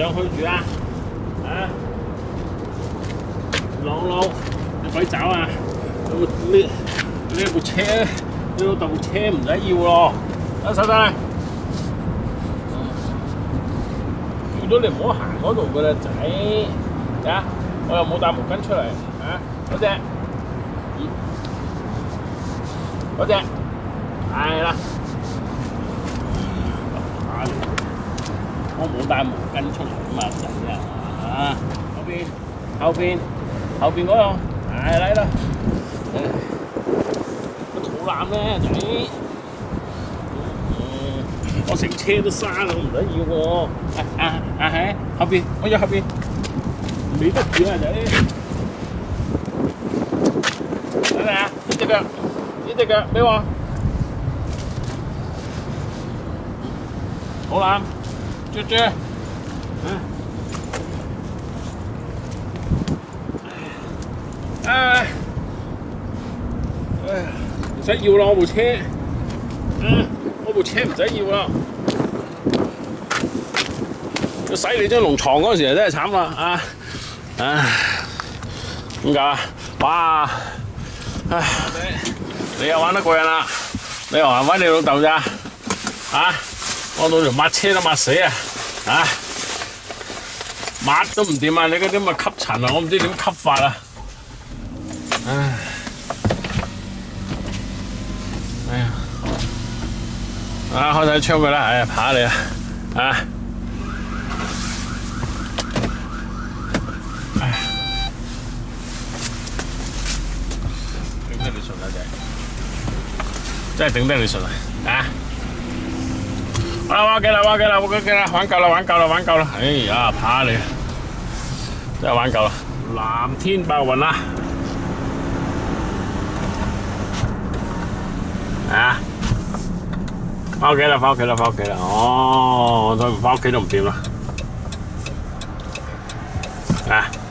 上去住啊！啊，老，你鬼走啊！呢部車，你老豆部車唔使要咯，得手得。叫咗你唔好行嗰度噶啦，仔，啊！我又冇帶毛巾出嚟，啊，嗰隻，係啦。我冇帶毛巾出嚟啊嘛，仔啊！後邊嗰個，係嚟啦。個肚腩咧，仔，我成車都沙啦，我唔使要喎。係後邊，我要後邊，你得住啊，仔。睇睇啊，呢隻腳俾我。肚腩。豬，唔使要啦，我部車，我部車唔使要啦。要洗你張龍床嗰陣時真係慘啦，點解啊？哇，你又玩得過癮啦，你又還翻你老豆咋？我老條抹車都抹死啊！抹都唔掂啊！你嗰啲咁嘅吸塵啊，我唔知點吸法啊！開晒窗佢啦！爬你啊！頂得你順啊，真係頂得你順啊！玩夠啦！哎呀，怕你，真係玩夠啦！藍天白雲啦，翻屋企啦！哦，再唔翻屋企都唔掂啦，